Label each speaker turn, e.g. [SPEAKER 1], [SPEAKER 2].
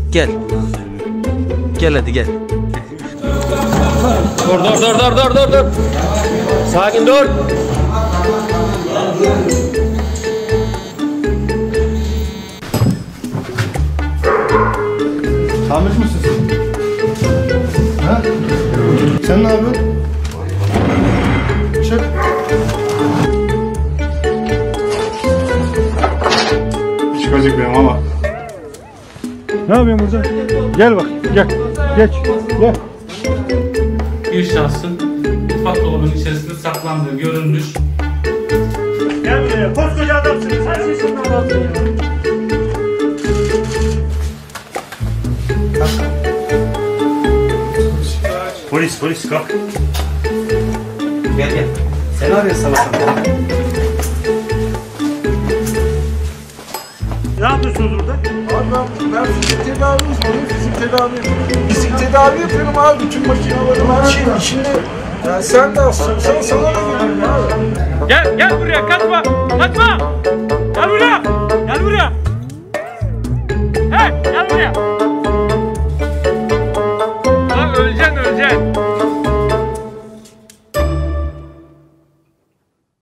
[SPEAKER 1] Gel. Gel hadi gel.
[SPEAKER 2] Dur. Sakin dur.
[SPEAKER 3] Tamirci misin sen? Ha? Sen ne yapıyorsun? Çık. Çıkacak benim ama. Ne yapıyorsun burada? Gel bak, gel. Geç, gel.
[SPEAKER 4] Bir şahsın mutfak dolabının içerisinde saklandığı görülmüş.
[SPEAKER 5] Gel buraya, koskoca adamsınız. Her şey senin adamsın ya. Polis kalk.
[SPEAKER 1] Gel. Sen arıyorsun sabah.
[SPEAKER 5] Ne yapıyorsunuz burada?
[SPEAKER 3] Abi ben fizik tedavi uzmanıyım, fizik tedavi yapıyorum abi, bütün makinelerim her şeyin içinde. Yani sen de hastansın, sana da geliyorum abi.
[SPEAKER 4] Gel buraya kaçma.